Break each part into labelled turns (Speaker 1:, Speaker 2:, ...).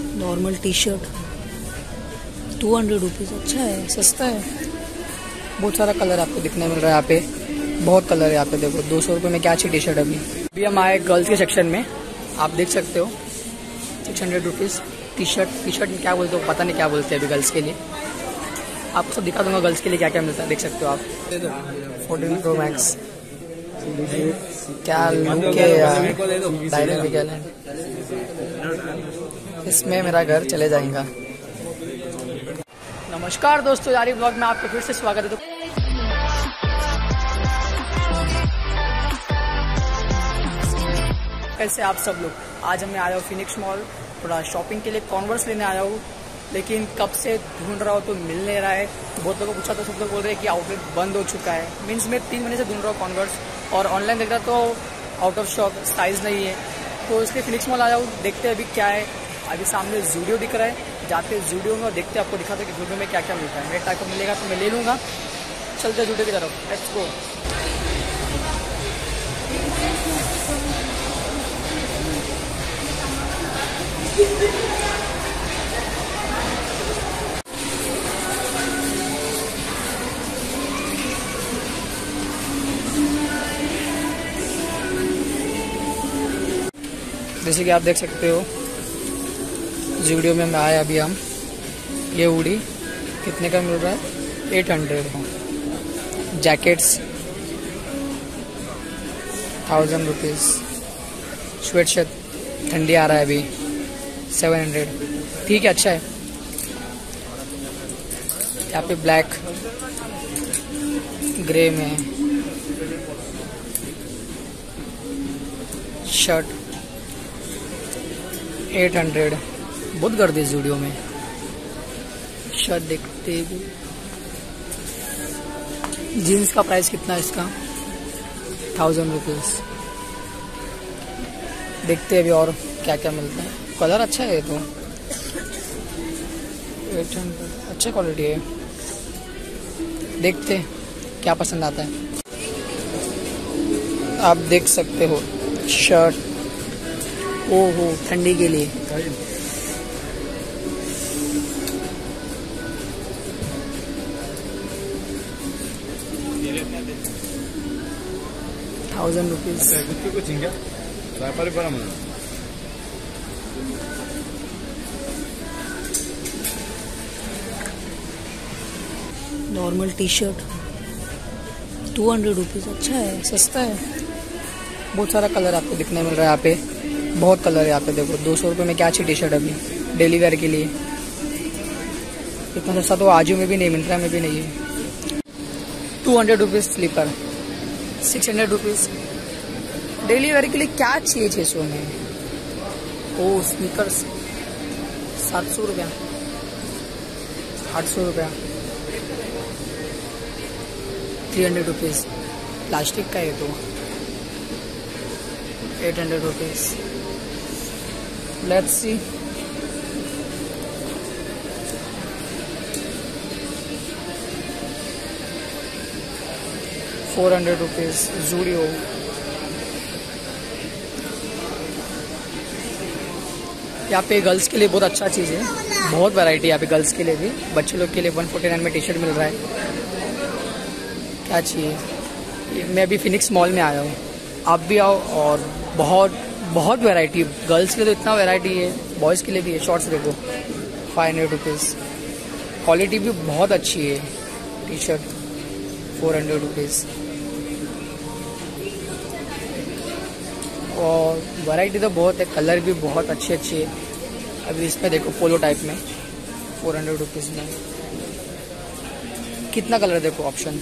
Speaker 1: Normal T shirt 200 rupees. अच्छा है, सस्ता है। बहुत सारा कलर आपको दिखने मिल रहा है यहाँ पे, बहुत कलर है यहाँ पे। देखो 200 रुपये में क्या अच्छी टी शर्ट है। अभी हम आए गर्ल्स के सेक्शन में, आप देख सकते हो 600 रुपीज़ टी शर्ट में क्या बोलते हो पता नहीं क्या बोलते हैं अभी गर्ल्स के लिए। आपको सब दिखा दूंगा गर्ल्स के लिए क्या क्या मिलता है, देख सकते हो आप। 14 Pro Max क्या लुक है यार, डायनेमिक है। इसमें मेरा घर चले जाएगा। नमस्कार दोस्तों, यारी ब्लॉग में आपका फिर से स्वागत है। तो कैसे आप सब लोग, आज मैं आया हूँ फिनिक्स मॉल थोड़ा शॉपिंग के लिए, कॉन्वर्स लेने आया हूँ। लेकिन कब से ढूंढ रहा हूँ तो मिल नहीं रहा है। बहुत लोगों को पूछा तो सब लोग बोल रहे हैं कि आउटलेट बंद हो चुका है। मीन्स मैं 3 महीने से ढूंढ रहा हूँ कॉन्वर्स, और ऑनलाइन देख रहा तो आउट ऑफ स्टॉक, साइज नहीं है। तो इसलिए फिनिक्स मॉल आया हूँ, देखते हैं अभी क्या है। अभी सामने जूडियो दिख रहा है, जाते हैं जूडियो में और देखते हैं, आपको दिखाते हैं कि जूडियो में क्या क्या मिलता है। मेरे टाइप का मिलेगा तो मैं ले लूँगा। चलते जूडियो की तरफ, लेट्स गो। जैसे कि आप देख सकते हो जूडियो में आए अभी हम। ये हुडी कितने का मिल रहा है? 800। Jackets 1000 rupees. स्वेट शर्ट ठंडी आ रहा है अभी 700। ठीक है, अच्छा है। यहाँ पे ब्लैक ग्रे में शर्ट 800। बहुत गर्दी जूडियो में। शर्ट देखते हैं, जीन्स का प्राइस कितना है इसका? 1000 रुपीज़। देखते हैं अभी और क्या क्या मिलता है। कलर अच्छा है ये तो, 800, अच्छा क्वालिटी है। देखते हैं क्या पसंद आता है। आप देख सकते हो शर्ट, ओहो ठंडी के लिए। ₹1000। Normal T shirt 200 rupees. अच्छा है, सस्ता है। बहुत सारा कलर आपको दिखने मिल रहा है यहाँ पे, बहुत कलर है यहाँ पे। देखो 200 रुपये में क्या अच्छी टी शर्ट अभी डेली वेयर के लिए। इतना सस्ता तो आजू में भी नहीं मिल रहा है, में भी नहीं है। 200 rupees slipper, 600 rupees. Daily wear के लिए क्या चाहिए 600 में? ओ स्नीकर्स 700 रुपया, 800 रुपया, 300 रुपीज़। प्लास्टिक का है तो 800 रुपीज़। Let's see. ₹400 जूडियो। यहाँ पे गर्ल्स के लिए बहुत अच्छा चीज़ है, बहुत वैरायटी यहाँ पे गर्ल्स के लिए भी। बच्चे लोग के लिए 149 में टी शर्ट मिल रहा है। क्या चाहिए? मैं अभी फिनिक्स मॉल में आया हूँ, आप भी आओ। और बहुत वैरायटी, गर्ल्स के लिए तो इतना वैरायटी है, बॉयज़ के लिए भी है। शॉर्ट्स देखो 500 रुपीज़। क्वालिटी भी बहुत अच्छी है। T shirt 400 rupees. और वैरायटी तो बहुत है, कलर भी बहुत अच्छे है। अभी इसमें देखो पोलो टाइप में 400 रुपीज़ में कितना कलर, देखो ऑप्शन।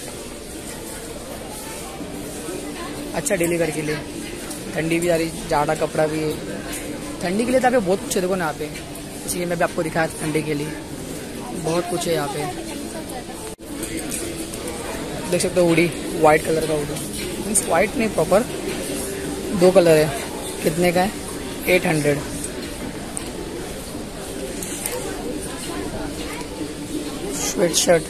Speaker 1: अच्छा डेली वेयर के लिए, ठंडी भी आ रही, जाड़ा कपड़ा भी है। ठंडी के लिए तो यहाँ पे बहुत कुछ है, देखो ना यहाँ पे। इसलिए मैं भी आपको दिखाया ठंडी के लिए बहुत कुछ है यहाँ पे। देख सकते हो हुडी, वाइट कलर का हुडी। मीन्स वाइट नहीं, प्रॉपर 2 कलर है। कितने का है? 800। स्वेट शर्ट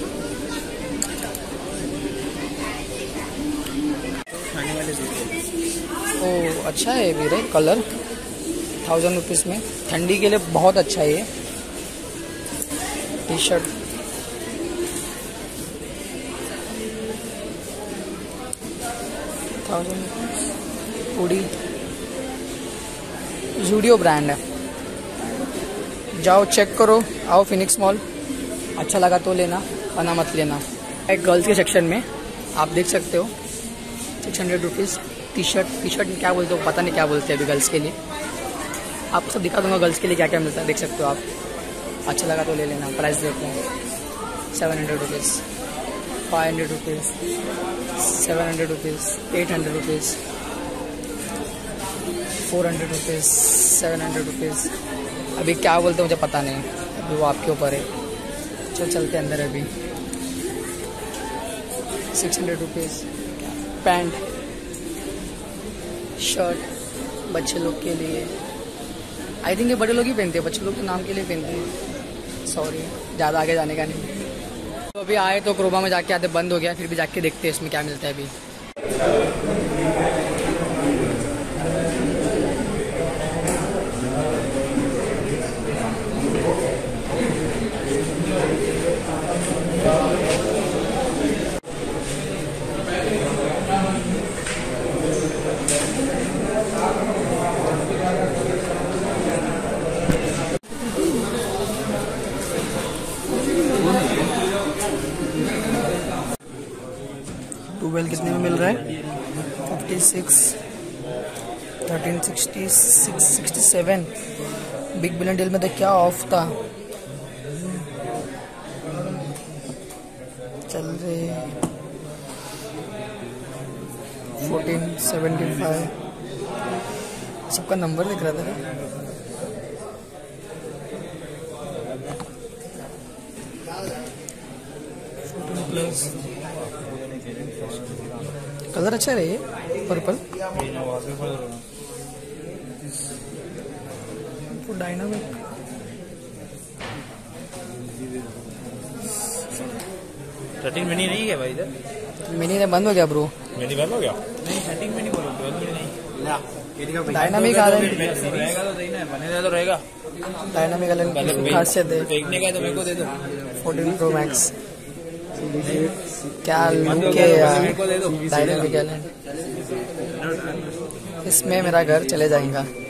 Speaker 1: ओ अच्छा है वीरे, कलर 1000 रुपीज़ में। ठंडी के लिए बहुत अच्छा है ये T shirt. Hoodie, Zudio brand है। जाओ चेक करो, आओ फिनिक्स मॉल, अच्छा लगा तो लेना वरना मत लेना। एक गर्ल्स के सेक्शन में आप देख सकते हो 600 रुपीज़ टी शर्ट में क्या बोलते हो पता नहीं क्या बोलते हैं अभी गर्ल्स के लिए। आपको सब दिखा दूंगा गर्ल्स के लिए क्या क्या मिलता है, देख सकते हो आप। अच्छा लगा तो ले लेना। प्राइस देखो 700 rupees, 500 rupees, 700 rupees, 800 rupees, 400 rupees, 700 rupees. अभी क्या बोलते हैं मुझे पता नहीं, अभी वो आपके ऊपर है। चलते अंदर। अभी 600 रुपीज़ पैंट शर्ट बच्चे लोग के लिए। आई थिंक ये बड़े लोग ही पहनते हैं, बच्चे लोग के नाम के लिए पहनते हैं। सॉरी, ज़्यादा आगे जाने का नहीं। तो अभी आए तो क्रोमा में जाके आते बंद हो गया, फिर भी जाके देखते हैं इसमें क्या मिलता है अभी। ट्वेल कितने में मिल रहा है? 56, 1366, 67। बिग बिलियन डील में तो क्या ऑफ था। चल रहे 1475। सबका नंबर दिख रहा था। कलर अच्छा है ये पर्पल, डायनामिक।
Speaker 2: सेटिंग मिनी नहीं है भाई इधर।
Speaker 1: मिनी ने बंद हो गया ब्रो।
Speaker 2: मिनी बंद हो गया? नहीं सेटिंग मिनी बोलो, 12 मिनी नहीं।
Speaker 1: डायनामिक आ रहा है,
Speaker 2: रहेगा तो सही ना, बनेगा तो रहेगा।
Speaker 1: डायनामिक वाले खासियत है।
Speaker 2: फेंकने का तो मेरे को दे दो।
Speaker 1: 14 प्रो मैक्स क्या लुक है यार, डायनामिक। इसमें मेरा घर चले जाएगा।